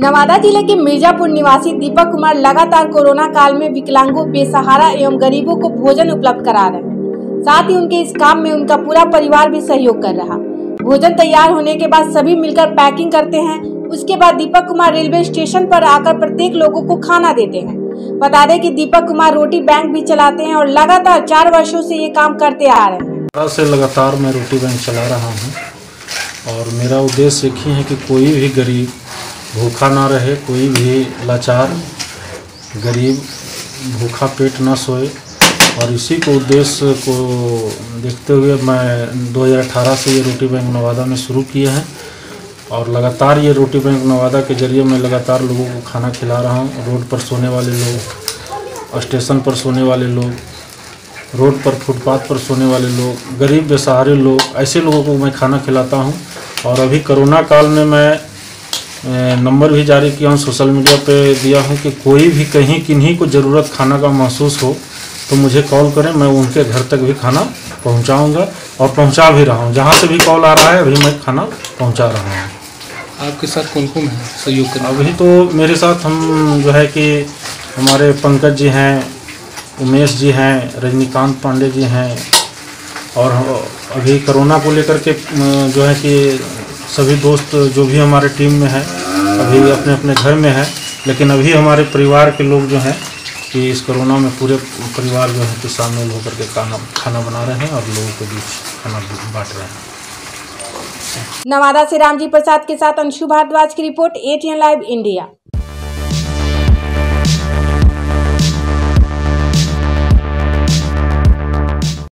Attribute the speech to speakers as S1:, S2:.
S1: नवादा जिले के मिर्जापुर निवासी दीपक कुमार लगातार कोरोना काल में विकलांगों, बेसहारा एवं गरीबों को भोजन उपलब्ध करा रहे हैं। साथ ही उनके इस काम में उनका पूरा परिवार भी सहयोग कर रहा। भोजन तैयार होने के बाद सभी मिलकर पैकिंग करते हैं। उसके बाद दीपक कुमार रेलवे स्टेशन पर आकर प्रत्येक लोगों को खाना देते हैं। बता दें कि दीपक कुमार रोटी बैंक भी चलाते हैं और लगातार 4 वर्षों से ये काम करते आ रहे हैं।
S2: से लगातार मैं रोटी बैंक चला रहा हूँ और मेरा उद्देश्य एक ही है कि कोई भी गरीब भूखा ना रहे, कोई भी लाचार गरीब भूखा पेट ना सोए। और इसी को उद्देश्य को देखते हुए मैं 2018 से ये रोटी बैंक नवादा में शुरू किए हैं और लगातार ये रोटी बैंक नवादा के जरिए मैं लगातार लोगों को खाना खिला रहा हूँ। रोड पर सोने वाले लोग, स्टेशन पर सोने वाले लोग, रोड पर फुटपाथ पर सोने वाले लोग, गरीब बेसहारे लोग, ऐसे लोगों को मैं खाना खिलाता हूँ। और अभी कोरोना काल में मैं नंबर भी जारी किया हूँ, सोशल मीडिया पे दिया हूँ कि कोई भी कहीं किन्हीं को ज़रूरत खाना का महसूस हो तो मुझे कॉल करें, मैं उनके घर तक भी खाना पहुँचाऊँगा और पहुँचा भी रहा हूँ। जहाँ से भी कॉल आ रहा है अभी मैं खाना पहुँचा रहा हूँ।
S3: आपके साथ कौन कौन है सहयोग करने?
S2: अभी तो मेरे साथ हम जो है कि हमारे पंकज जी हैं, उमेश जी हैं, रजनीकांत पांडे जी हैं। और अभी कोरोना को लेकर के जो है कि सभी दोस्त जो भी हमारे टीम में हैं अभी अपने अपने घर में हैं, लेकिन अभी हमारे परिवार के लोग जो हैं कि इस कोरोना में पूरे परिवार जो है कि शामिल होकर के खाना बना रहे हैं और लोगों के बीच खाना बांट रहे हैं।
S1: नवादा से रामजी प्रसाद के साथ अंशु भारद्वाज की रिपोर्ट, ATN लाइव इंडिया।